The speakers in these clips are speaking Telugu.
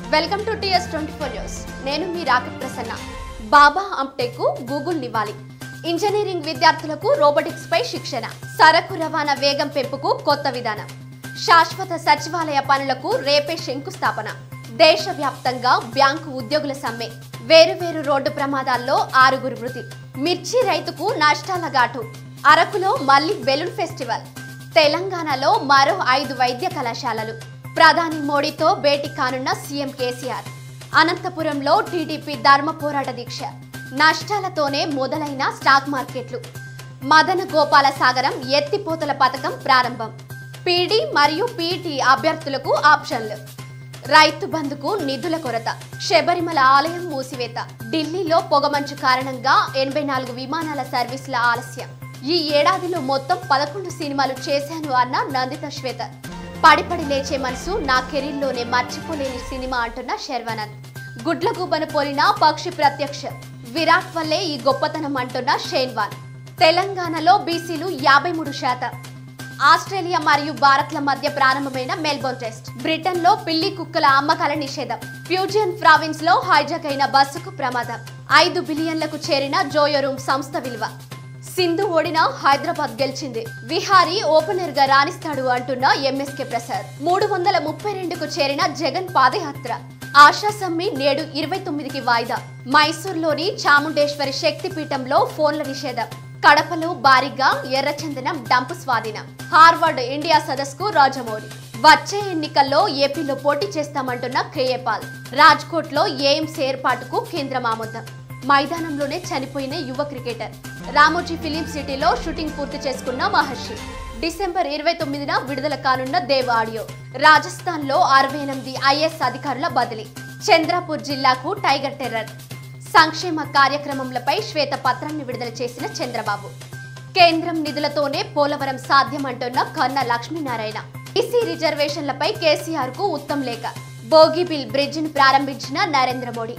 Welcome to TS24 news. నేను మీ రాకెట్ ప్రసన్న. బాబా అంప్టెక్ గూగుల్ నివాలి. ఇంజనీరింగ్ విద్యార్థులకు రోబోటిక్స్ పై శిక్షణ. సరకు రవాణా వేగం పెంపుకు కొత్త విధానం. శాశ్వత సచివాలయ పనులకు రేపే శంకుస్థాపన. దేశవ్యాప్తంగా బ్యాంకు ఉద్యోగుల సమ్మె. వేరువేరు రోడ్డు ప్రమాదాల్లో 6 మృతి. మిర్చి రైతుకు నష్టాల ఘాటు. అరకులో మళ్లీ బెలూన్ ఫెస్టివల్. తెలంగాణలో మరో 5 వైద్య కళాశాలలు. ప్రధాని మోడీతో భేటీ కానున్న సీఎం కేసీఆర్. అనంతపురంలో టీడీపీ ధర్మ పోరాట దీక్ష. నష్టాలతోనే మొదలైన స్టాక్ మార్కెట్లు. మదన గోపాల సాగరం ఎత్తిపోతల పథకం ప్రారంభం. పీడీ మరియు పీటీ అభ్యర్థులకు ఆప్షన్లు. రైతు బంధుకు నిధుల కొరత. శబరిమల ఆలయం మూసివేత. ఢిల్లీలో పొగమంచు కారణంగా 84 విమానాల సర్వీసుల ఆలస్యం. ఈ ఏడాదిలో మొత్తం 11 సినిమాలు చేశాను అన్న నందిత శ్వేత. పడిపడి లేచే మనసు నా కెరీర్లోనే మర్చిపోలేని సినిమా అంటున్న శర్వానంద్. గుడ్లగూబను పోలిన పక్షి ప్రత్యక్ష. విరాట్ వల్లే ఈ గొప్పతనం అంటున్న షేన్వాన్. తెలంగాణలో బీసీలు 53%. ఆస్ట్రేలియా మరియు భారత్ల మధ్య ప్రారంభమైన మెల్బోర్న్ టెస్ట్. బ్రిటన్ లో పిల్లి కుక్కల అమ్మకాల నిషేధం. ఫ్యూజియన్ ప్రావిన్స్ లో హైజాక్ అయిన బస్సుకు ప్రమాదం. 5 బిలియన్లకు చేరిన జోయోరూమ్ సంస్థ విలువ. సింధు ఓడిన హైదరాబాద్ గెలిచింది. విహారీ ఓపెనర్ గా రాణిస్తాడు అంటున్న ఎంఎస్కే ప్రసాద్. 332కు చేరిన జగన్ పాదయాత్ర. ఆశా సమ్మె నేడు 29కి వాయిదా. మైసూర్లోని చాముండేశ్వరి శక్తిపీఠంలో ఫోన్ల నిషేధం. కడపలో భారీగా ఎర్రచందనం డంపు స్వాధీనం. హార్వర్డ్ ఇండియా సదస్సుకు రాజమౌళి. వచ్చే ఎన్నికల్లో ఏపీలో పోటీ చేస్తామంటున్న కేఏపాల్. రాజ్కోట్ లో ఎయిమ్స్ ఏర్పాటుకు కేంద్రం ఆమోదం. మైదానంలోనే చనిపోయిన యువ క్రికెటర్. రామోజీ ఫిలిం సిటీలో షూటింగ్ పూర్తి చేసుకున్న మహర్షి. డిసెంబర్ 29న విడుదల కానున్న దేవ్ ఆడియో. రాజస్థాన్ లో 68 ఐఏఎస్ అధికారుల బదిలీ. చంద్రపూర్ జిల్లాకు టైగర్ టెర్రర్. సంక్షేమ కార్యక్రమంలపై శ్వేత పత్రాన్ని విడుదల చేసిన చంద్రబాబు. కేంద్రం నిధులతోనే పోలవరం సాధ్యమంటున్న కన్నా లక్ష్మీనారాయణ. ఈసీ రిజర్వేషన్లపై కేసీఆర్ కు ఉత్తమ్ లేఖ. బోగిబిల్ బ్రిడ్జ్ ను ప్రారంభించిన నరేంద్ర మోడీ.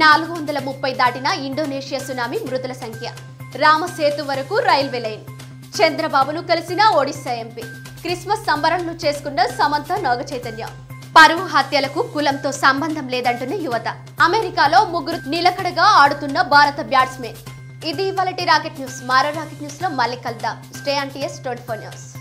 430 దాటిన ఇండోనేషియా సునామీ మృతుల సంఖ్య. రామసేతు వరకు రైల్వే లైన్. చంద్రబాబును కలిసిన ఒడిశా ఎంపీ. క్రిస్మస్ సంబరాలను చేసుకున్న సమంత నాగచైతన్య. పరువు హత్యలకు కులంతో సంబంధం లేదంటున్న యువత. అమెరికాలో 3 నిలకడగా ఆడుతున్న భారత బ్యాట్స్మెన్. ఇది ఇవాళటి రాకెట్ న్యూస్. మరో రాకెట్ న్యూస్ లో మళ్ళీ కలుద్దాం. Stay on TS24 news.